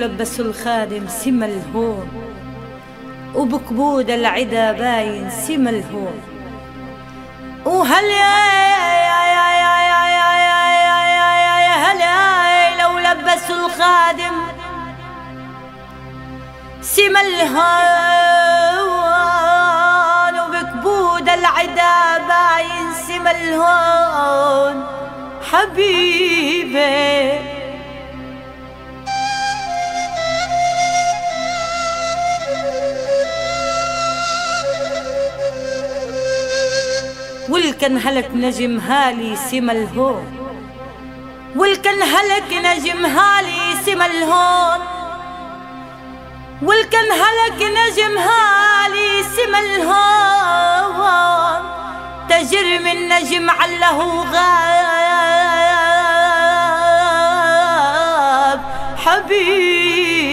لبسوا الخادم سما الهون، وبكبود العدا باين سما الهون. وهل لو لبسوا الخادم سما الهون، وبكبود العدا باين سما الهون حبيبي. والكن هلك نجم هالي سما الهون، والكن هلك نجم هالي سما الهون، والكن هلك نجم هالي سما الهون. تجرم النجم عله غاب حبيبي.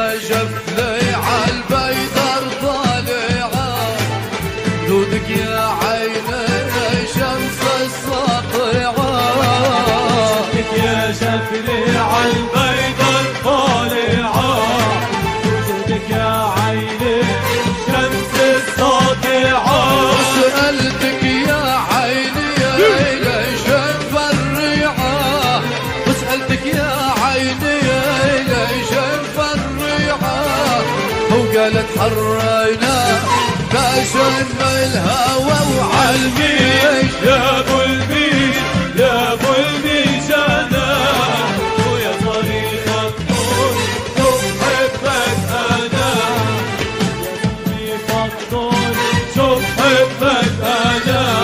يا جفلي عالبيدر طالعة، خدودك يا عيني شمس الساطعة، خدودك يا جفلي عالبيدر طالعة، خدودك يا عيني شمس الساطعة، وسألتك يا عيني ليش مفرعة، وسألتك يا عيني ليش مفرعة، وقالت حرينا باشن الهوى وعالميش يا ابو الميش يا ابو الميش انا ويا طريق الطول شوف حبك انا، يا طريق الطول شوف حبك انا.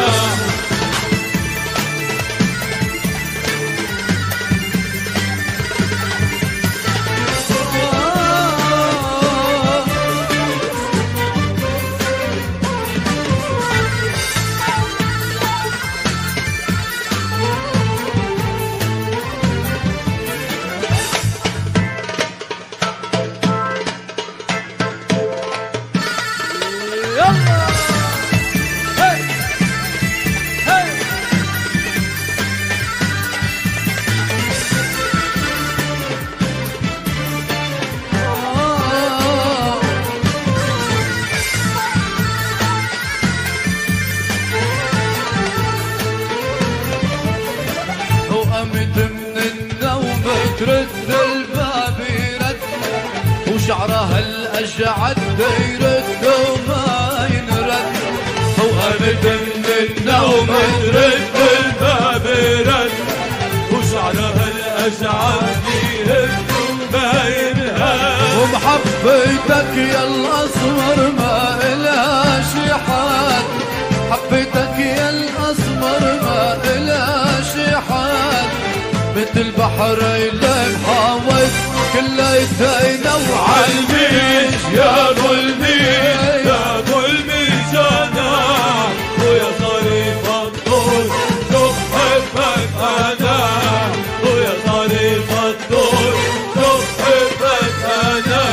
وقمت من النوم ترد الباب يرد، وشعرها الأجعد يرد وما ينرد، وقمت من النوم ترد الباب يرد، وشعرها الأجعد يرد وما ينهد، ومحبتك يا الأسمر ما إلهاش حد، حبيتك يا الأسمر ما إلهاش حد، مثل بحرين حاوت كليتينا وعالميش يا ابو الميش يا ابو الميش انا ويا طريق الطول شوف حبك انا، ويا طريق الطول شوف حبك انا.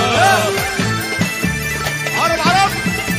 عرب عرب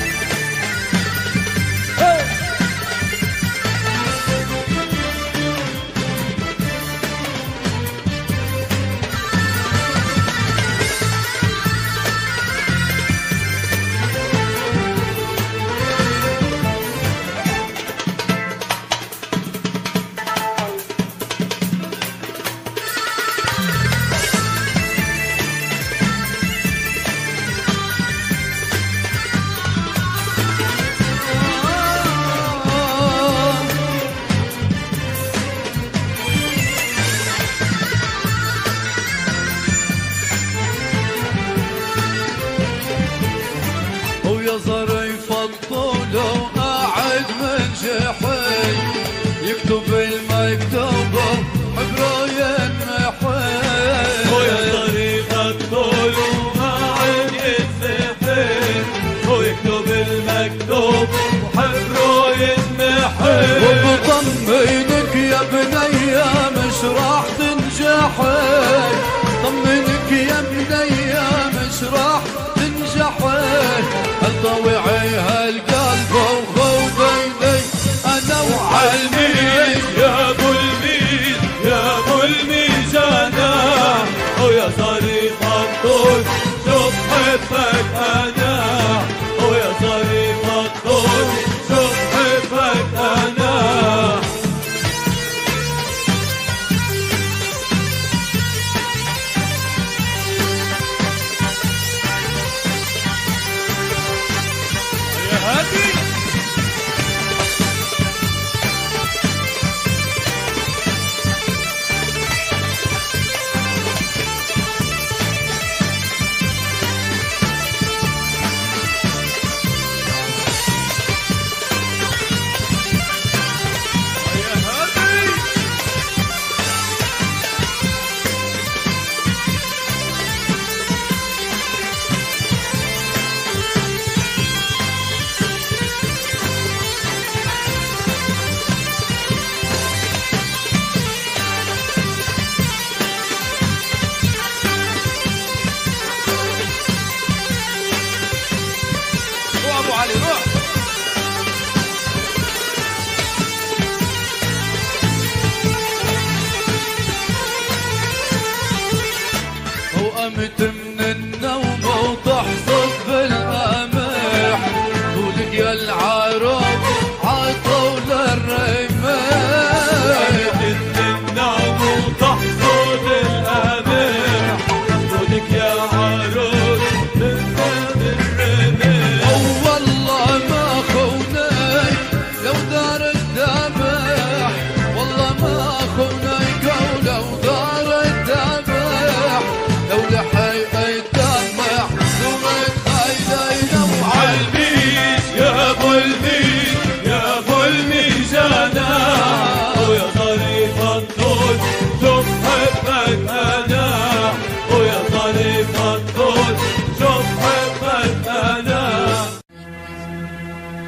ويا ظريف الطول وقاعد من جحي، يكتب المكتوب حبره ينمحي، ويا طريق الطول وقاعد يتسحر، ويكتب المكتوب وحبره ينمحي، وبطمنك يا بنية مش راح تنجحي، طمنك يا بنية مش راح تنجحي، الطويعي هالقلب وخوضيني انا وعالميش يا ابو الميش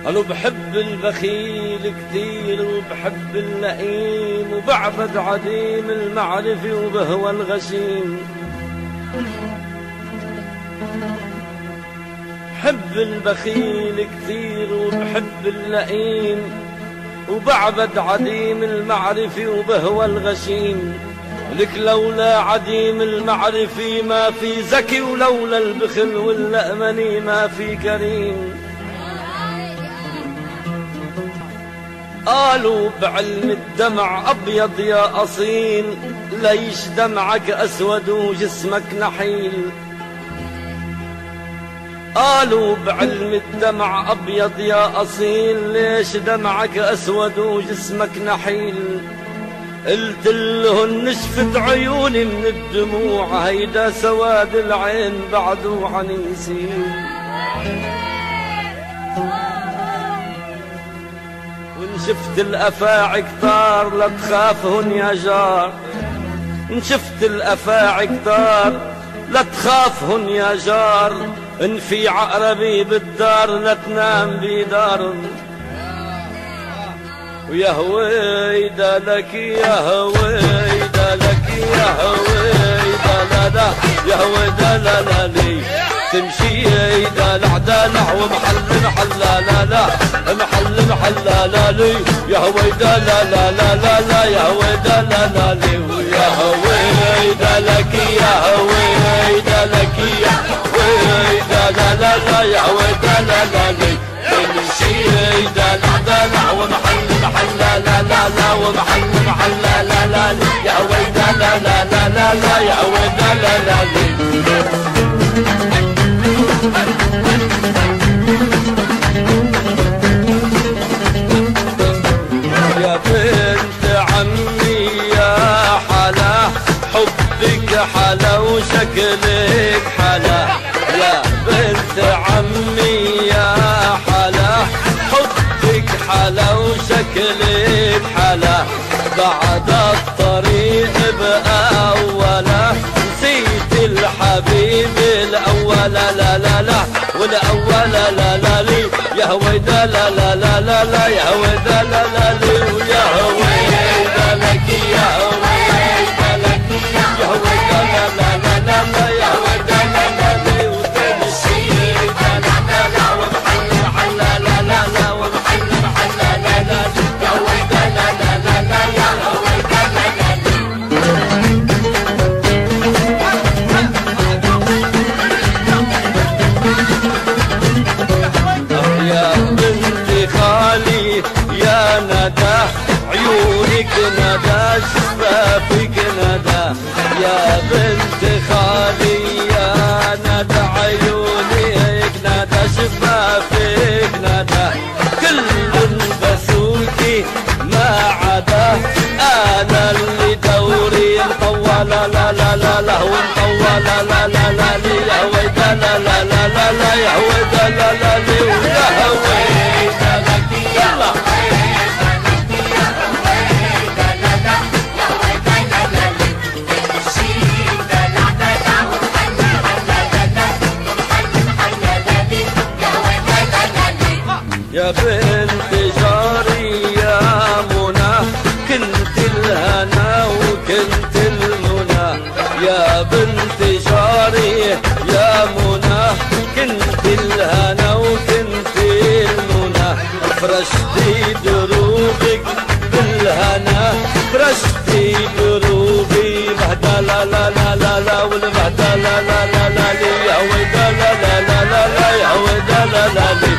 قالوا بحب البخيل كثير وبحب اللئيم وبعبد عديم المعرفة وبهوى الغشيم. بحب البخيل كثير وبحب اللئيم وبعبد عديم المعرفة وبهوى الغشيم. لك لولا عديم المعرفة ما في ذكي ولولا البخل واللأمني ما في كريم. قالوا بعلم الدمع أبيض يا أصيل ليش دمعك أسود وجسمك نحيل. قالوا بعلم الدمع أبيض يا أصيل ليش دمعك أسود وجسمك نحيل. قلت لهن نشفت عيوني من الدموع هيدا سواد العين بعده عن يسيل. شفت الأفاعي كتار لا تخافهن يا جار. إن شفت الأفاعي كتار لا تخافهن يا جار. إن في عقربي بالدار لا تنام بدار. ويا هويدا لك يا هويدا لك يا هويدا لا لا يا هويدا لا لا لي تمشي دلع دلع ومحل محل لا لا لا محل محل لا لا لي يا هويدا لا لا لا لا لا يا هويدا لا لا لي ويا هويدا لك يا هويدا لك يا هويدا لا لا لا يا هويدا لا لا لي تمشي دلع دلع ومحل محل لا لا لا لا ومحل محل لا لا لا يا هويدا لا لا لا لا لا يا هويدا لا لا لي. يا بنت عمي يا حلا حبك حلا وشكلك حلا. يا بنت عمي يا حلا حبك حلا وشكلك حلا. بعد الطريق بأوله نسيت الحبيب الأول لا لا لا والأول لا لا لي يا هويدا لا لا لا لا لا يا هويدا لا لا لي ويا هويدا لك يا هويدا لك يا هويدا لا لا لا لا لا يا هويدا لا لا لي وتمشي لا لا لا ومحل محل لا لا لا ومحل محل لا لا لا يا هويدا لا لا لا لا يا هويدا لا لا لي. يا بنت خالي يا ندى عيونك ندى شفافك ندى. يا بنت خالي يا ندى عيونك ندى شفافك ندى. كل بسوكي ما عدا انا اللي دوري مطول لا لا لا لا ومطول لا لا لا لا يا هويدا لا لا لا لا لا يا هويدا لا لا لي ويا هويدا لك يلا. يا بنت جاري يا منى كنت الهنا وكنت المنى. يا بنت جاري يا منى كنت الهنا وكنت المنى. فرشتي دروبك بالهنا فرشتي دروبي بهدا لا لا لا لا لا والبهدا لا لا لا لا لي يا هويدا لا لا لا لا لا يا هويدا لا لا لي.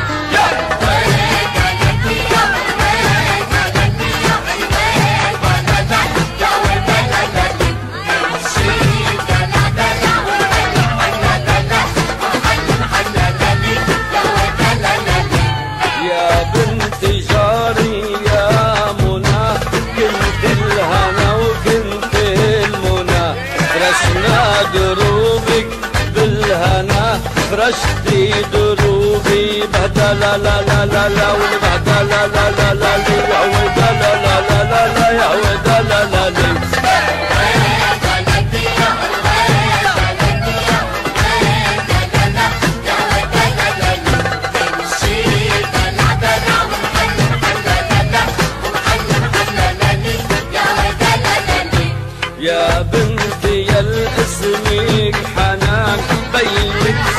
دروبك بالهنا فرشتي دروبي بهدا لا لا لا لا لا والبهدا لا لا لا لا لي يا هويدا لا لا لا لا لا يا هويدا لا لا لي.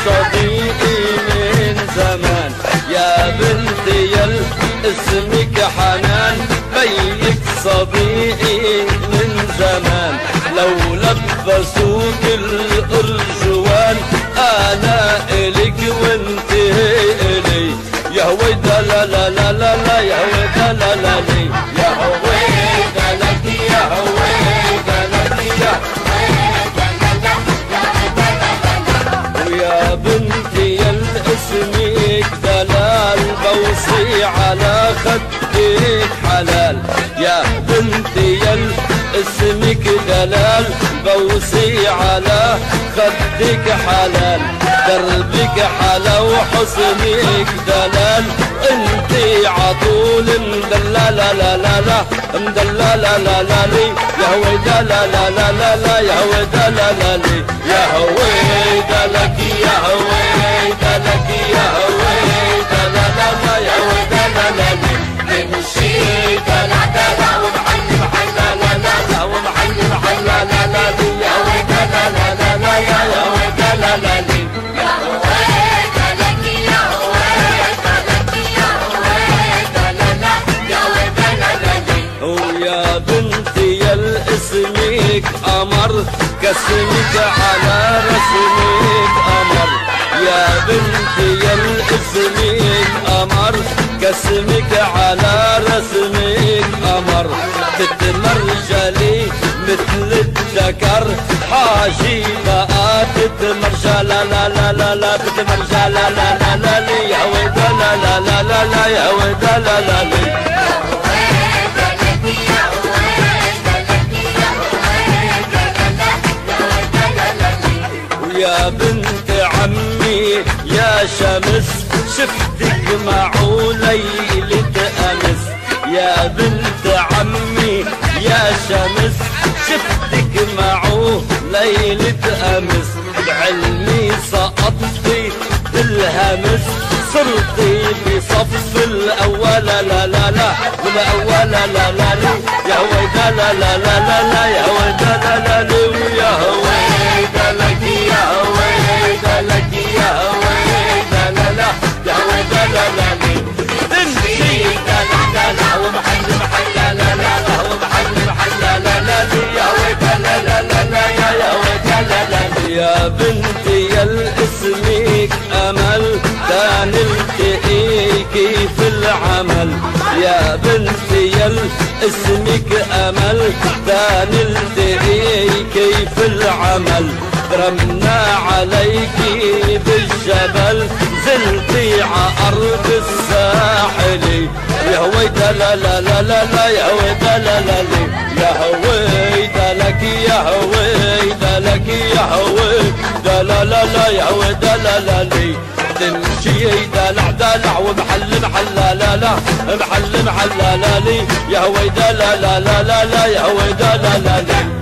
صديقي من زمان، يا بنتي يل اسمك حنان، بيك صديقي من زمان، لو لبسوك الارجوان انا الك وانت الي، يا هويدا لا لا لا لا لا، يا هويدا لا لا لي، يا هويدا لك، يا هويدا لك، يا ويا بنتي يل اسمك دلال، بوصي على خدك حلال، يا بنتي يل اسمك دلال، بوصي على خدك حلال، دربك حلا وحسنك دلال، انتي عطول مدلالة لا لا لا، مدلالة لا لا لي، يا هويدا لا لا لا لا لا، يا هويدا لا لا لي، يا هويدا لك، يا هويدا لك، يا هويدا لا لا لا، يا هويدا لا لا لي، نمشي دلع دلع ومحل محل لا لا لا، ومحل محل لا لا لا لي، يا هويدا لا لا لا لا، يا هويدا لا لا لي، يا هويدا لك، يا هويدا لك، يا هويدا لا لا، يا هويدا لا لا لي، ويا بنتي يل اسمك قمر، كاسمك على رسمك قمر، يا بنتي يل اسمك قمر، كاسمك على رسمك قمر، تتمرجلي مثل الذكر، حاجي بقى تتمرجى لا لا لا لا لا، تتمرجى لا لا لا لا لي، يا هويدا لا لا لا لا لا، يا هويدا لا لا لي، يا بنت عمي يا شمس، شفتك معه ليلة أمس، يا بنت عمي يا شمس، شفتك معه ليلة أمس، بعلمي سقطتي بالهمس، صرتي بصف الأول لا لا لا، والأول لا لا لا، يا هويدا لا لا لا لا لا، يا هويدا لا لا لا، ويا هويدا لك، يا هويدا لك، يا هويدا لا لا، يا هويدا لا لا لي، تمشي دلع دلع ومحل محل لا لا لا، ومحل محل لا لا لا لي، يا هويدا لا لا لا لا، يا هويدا لا لا لي، يا بنتي يل اسمك امل، دا نلتقيكي في العمل، يا بنتي يل اسمك امل، دا نلتقيكي في العمل، رمنا عليكي بالجبل، زلتي عارض الساحل، يا هويدا لا لا لا لا لا، يا هويدا لا لا لي، يا هويدا لك، يا هويدا لك، يا هويدا لا لا لا، يا هويدا لا لا لي، تمشي دلع دلع ومحل محل لا لا لا، محل محل لا لا لي، يا هويدا لا لا لا لا لا، يا هويدا لا لا لي.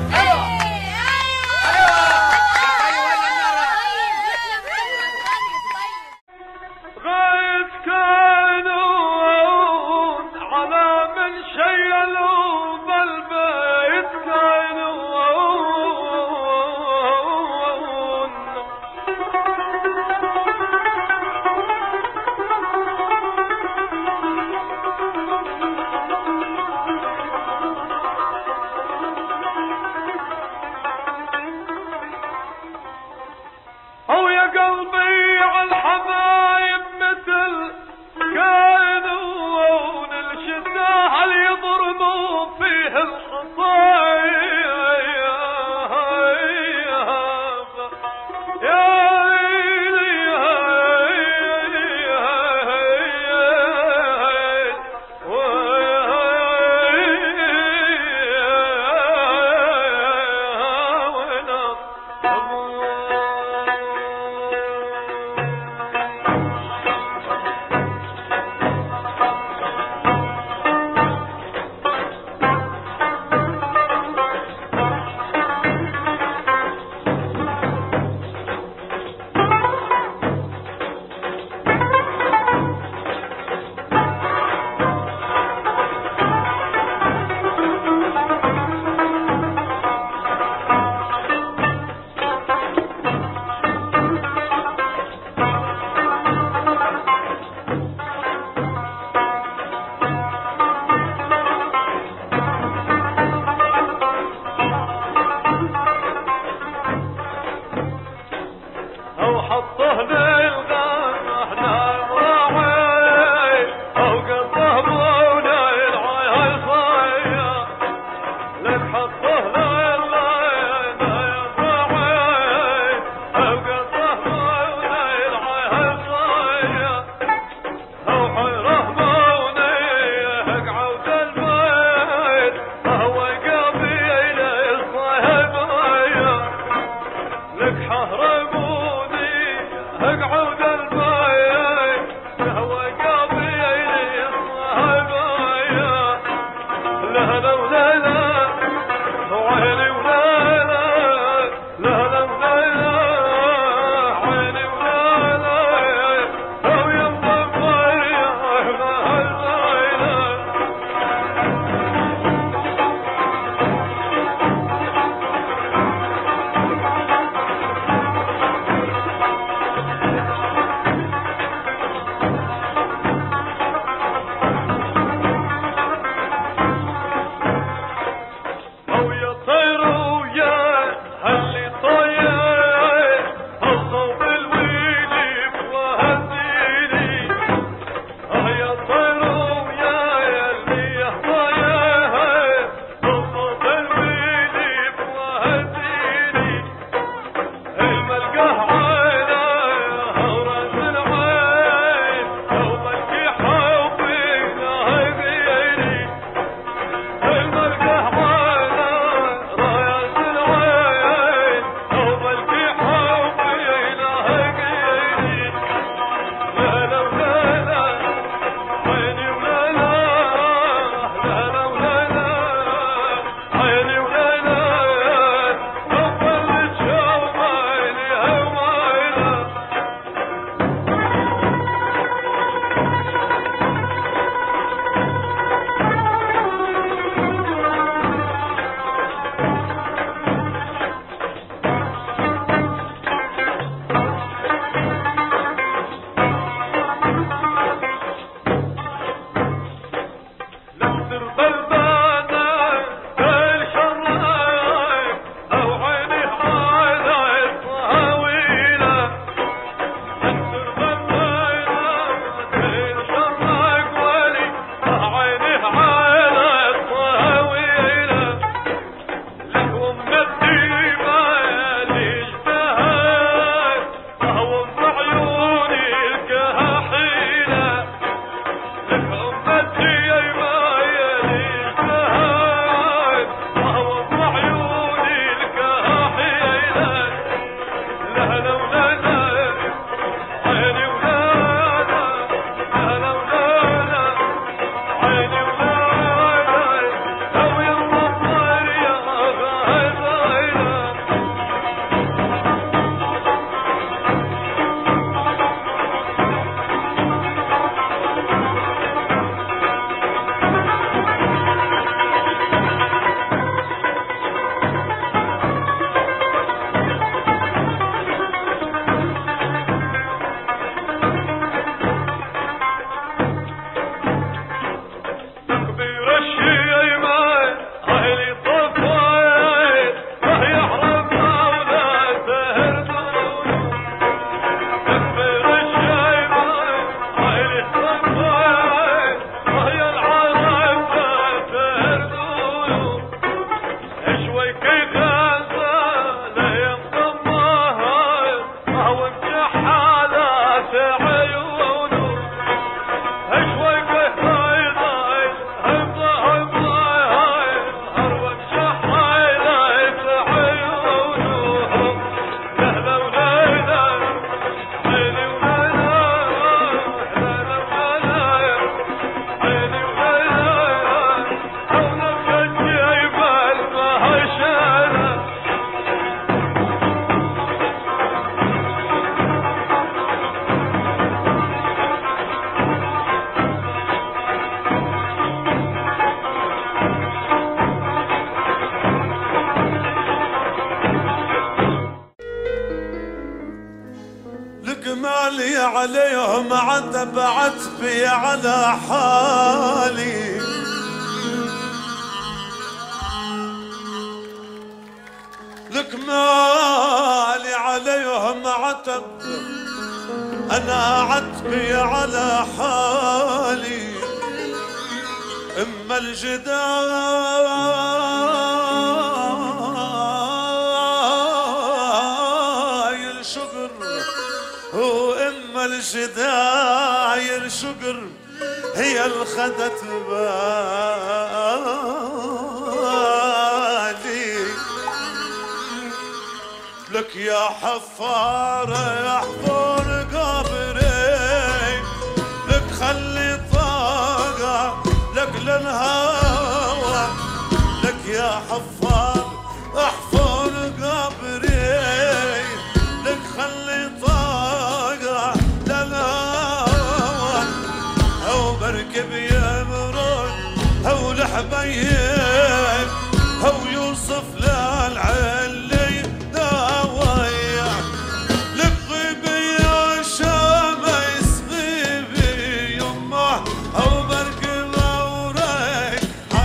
مالي عليهم عتب عتبي على حالي، لك مالي عليهم عتب أنا عتبي على حالي. إما الجدايل شقر وإما الجدايل شقر هي الخدت بالي. لك يا حفارة يا حفار قلبي مركب يمرون هو الحبيب هو يوصف للعلي داوية للغيبي يا شمس غيبي يمه هو مركب وريك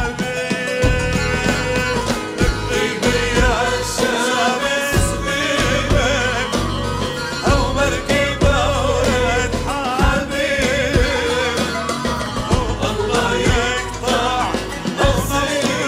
حبيب للغيبي يا شمس غيبي هو مركب وريك حبيب الله يقطع الله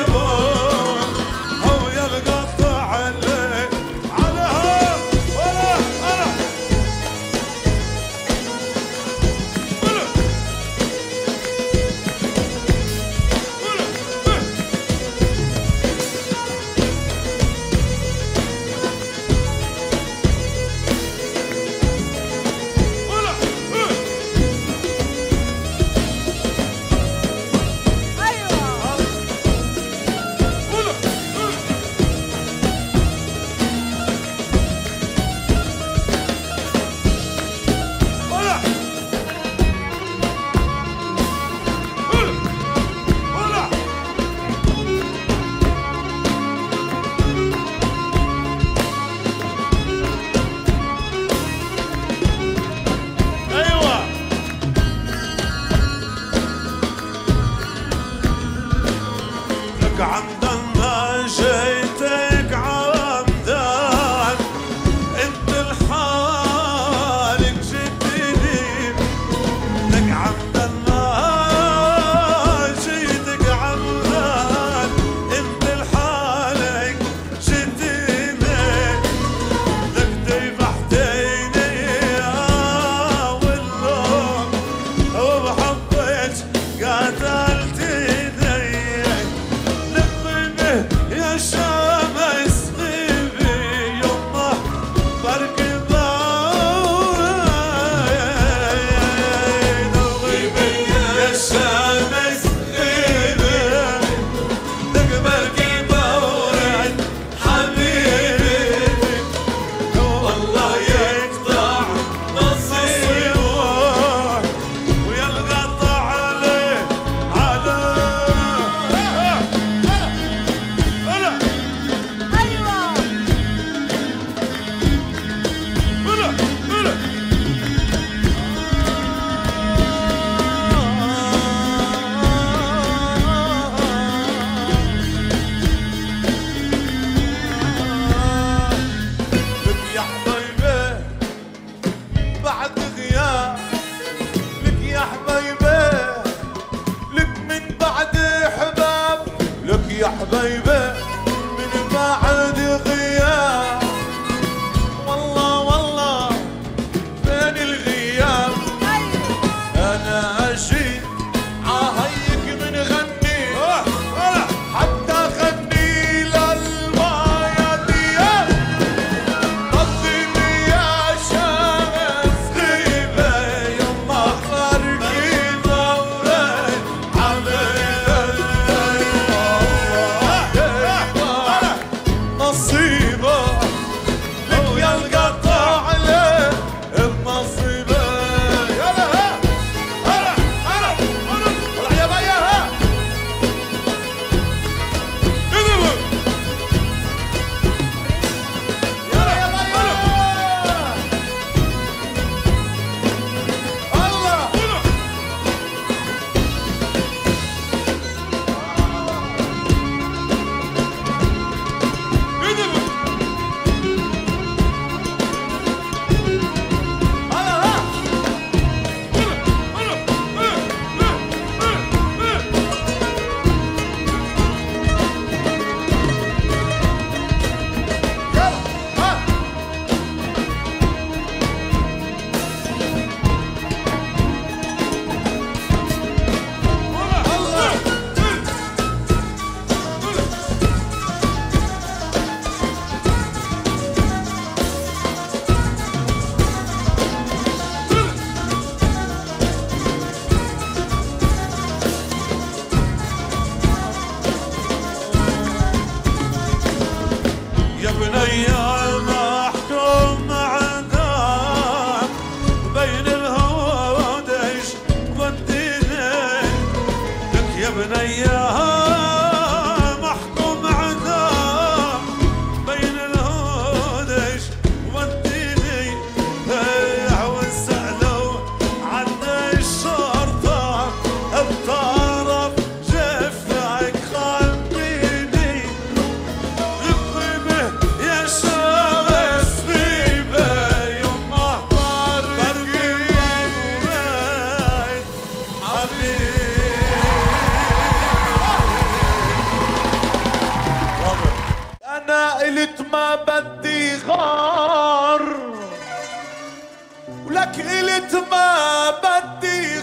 قلت ما بدي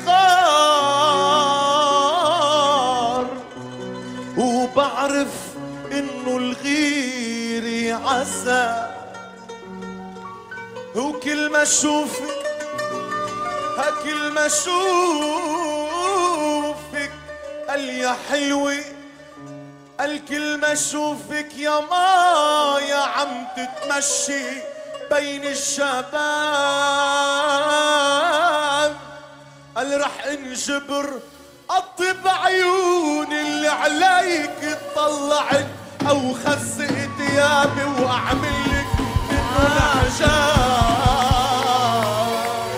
غار، وبعرف انه الغير عسى، وكل ما اشوفك كل ما اشوفك قال يا حلوة، قال كل ما اشوفك يا مايا عم تتمشي بين الشباب، قال رح انجبر اطب عيون اللي عليك تطلعت، او خزق ثيابي واعملك منه العجاب.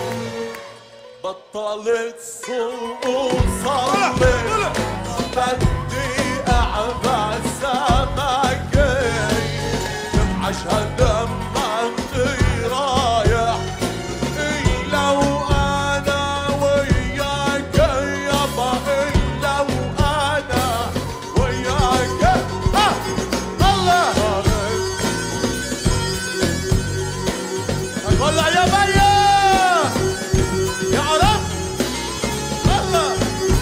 بطلت صوم وصلت بدي اعبى سمكي، اشهد لما انت رايح، لو انا وياك يابا، لو انا وياك الله ولع يا بيا يا عرب الله.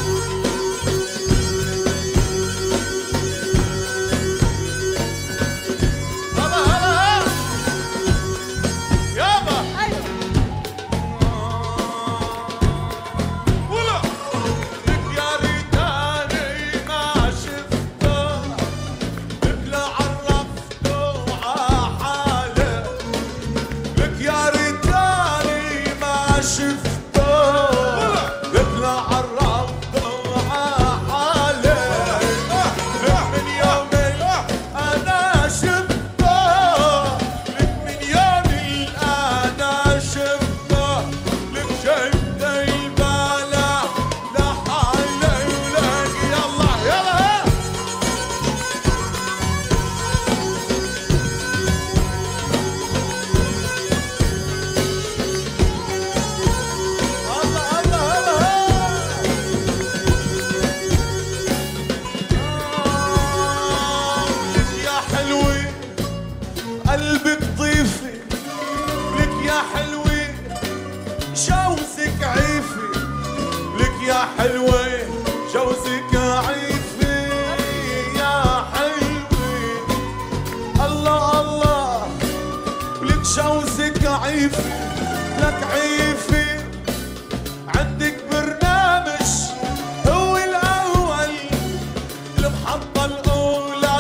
قلبك ضيفي لك يا حلوة، جوزك عيفي لك يا حلوة، جوزك عيفي يا حلوة. الله الله لك جوزك عيفي لك عيفي، عندك برنامج هو الأول، المحطة الأولى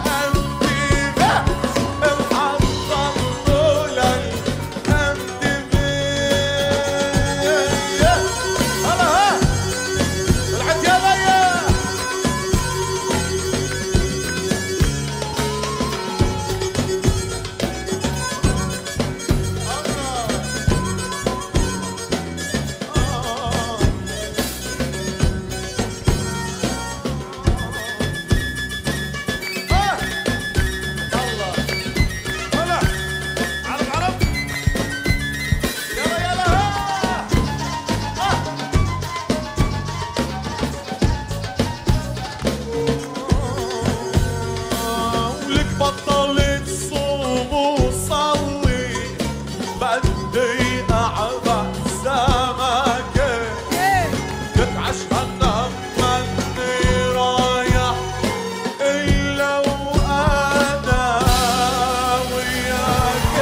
بطلت صوم وصلي بدي أعبى سمكة، تتعشى لما اني رايح، إلا وأنا وياك.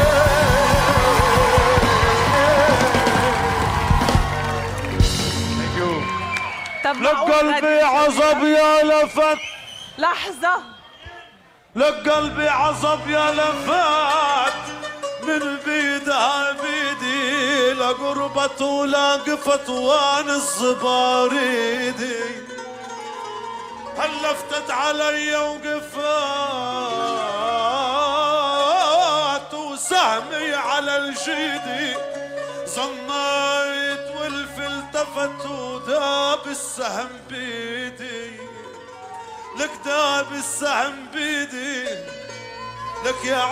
طب لك قلبي عصب يا لفت، لحظة، لك قلبي عصب يا لفات، من بيدها بيدي لقربت ولاقفت وان الصباريدي، هلفتت علي وقفات وسهمي على الجيدي، صنيت والفي التفت وداب السهم بيدي، لك داب السهم بيدي، لك يا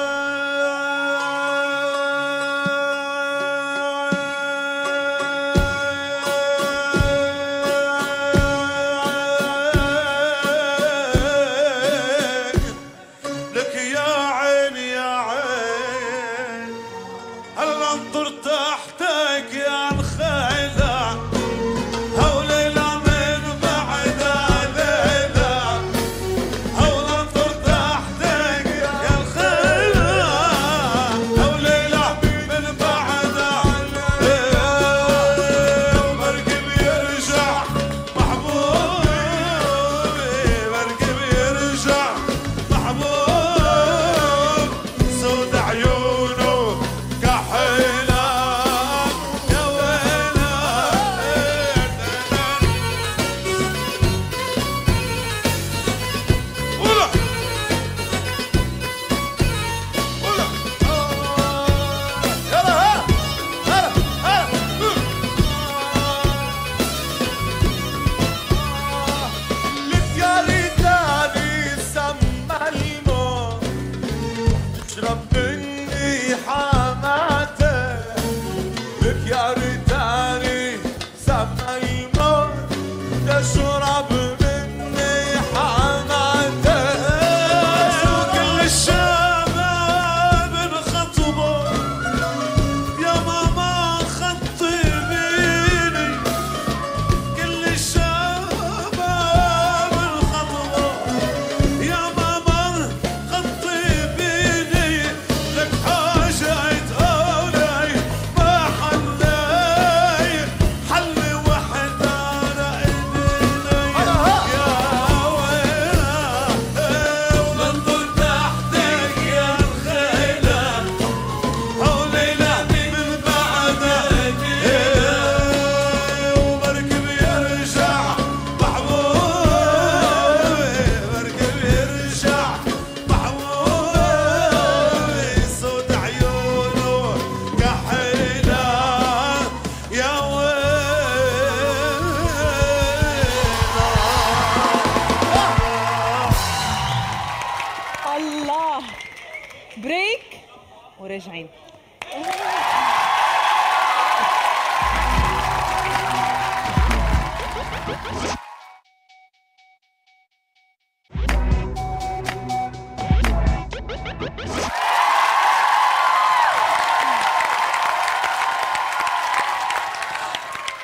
لك يا عين يا عين، هلا انظر تحتك يا الخير،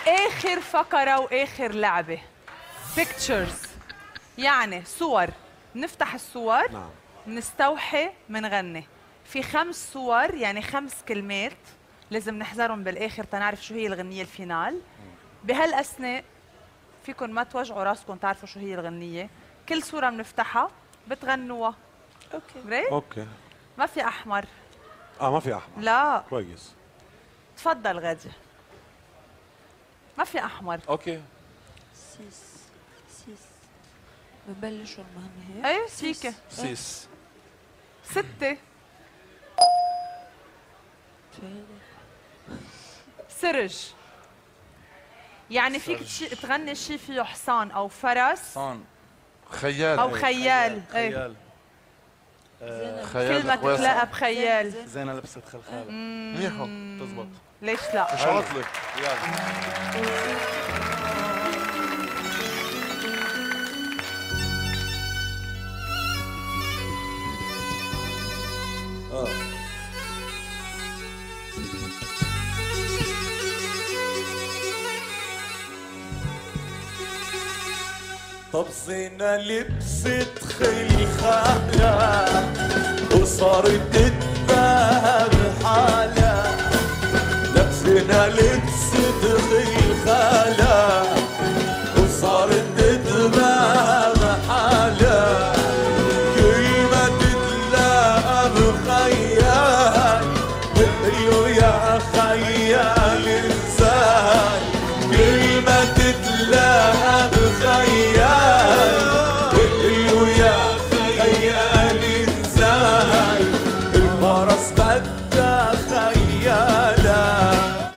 آخر فقرة وآخر لعبة. pictures يعني صور، نفتح الصور نعم نستوحي منغني. في 5 صور يعني 5 كلمات لازم نحذرهم بالآخر تنعرف شو هي الغنية الفينال. بهالأثناء فيكم ما توجعوا راسكم تعرفوا شو هي الغنية. كل صورة بنفتحها بتغنوها. اوكي اوكي. ما في أحمر. ما في احمر. لا كويس. تفضل غادي. ما في أحمر. اوكي. سيس ببلشوا المهمة هيك؟ ايه فيك. سيس. 6 سرج يعني فيك تغني شيء فيه حصان او فرس حصان. خيال او خيال. ايه خيال. كلمة تتلاقى بخيال. زينة لبست خلخالة. منيحة تزبط. ليش لا؟ مش عطلك. يلا. طب زينة لبست خلخالة وصارت تتباهى بحالها. زينة لبست خلخالة وصارت تتباهى بحالها. كل ما تتلاقى بخيال بتقلو يا خيال انسان. كل ما تتلاقى بخيال بتقلو يا خيال انسان. الفرس بدها خيالة.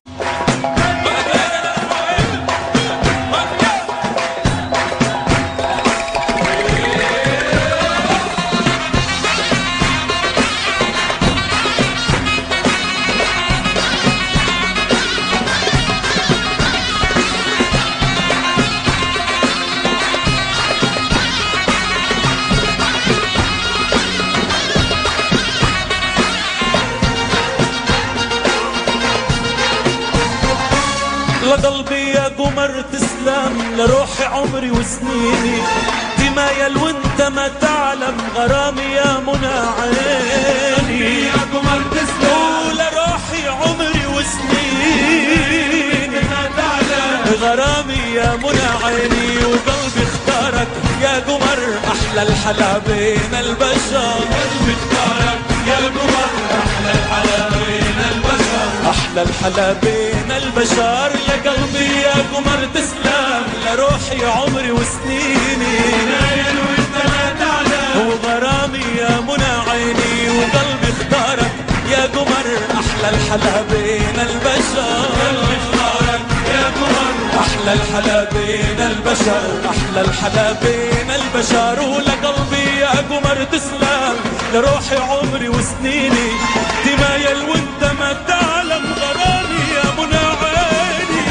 لقلبي يا قمر تسلم لروحي عمري وسنيني. تمايل وانت ما تعلم غرامي يا منى عيني. يا قمر تسلم لروحي عمري وسنيني. ما تعلم غرامي يا منى عيني. وقلبي اختارك يا قمر احلى الحلا بين البشر. قلبي اختارك يا قمر احلى الحلا بين البشر. احلى الحلا بين البشر. يا قلبي يا قمر تسلم لروحي عمري وسنيني. نايل وانت ما تعلم وغرامي يا منى عيني. وقلبي اختارك يا قمر احلى الحلا بين البشر. قلبي اختارك يا قمر احلى الحلا بين البشر. احلى الحلا بين البشر. ولقلبي يا قمر تسلم لروحي عمري وسنيني. تمايل وانت ما تعلم غرامي يا منى عيني.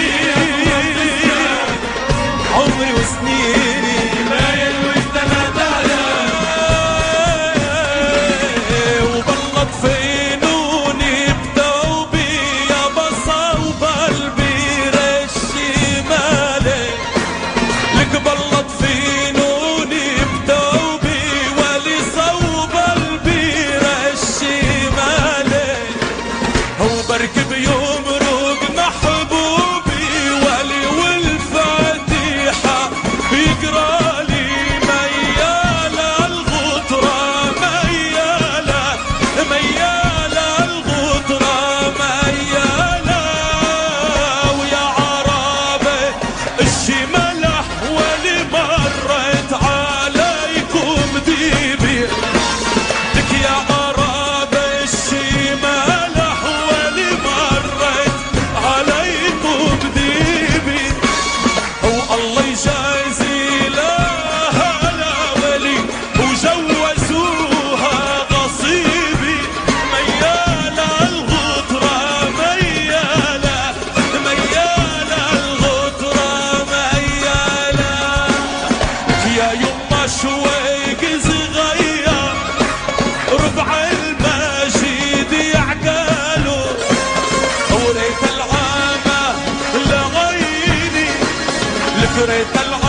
عمري وسنيني. تمايل وانت ما تعلم. وبلط في نوني بتوبي يا بصوب قلبي رشي مالي. لك بلط في نوني بتوبي ولي صوب قلبي رشي مالي. كترة العمر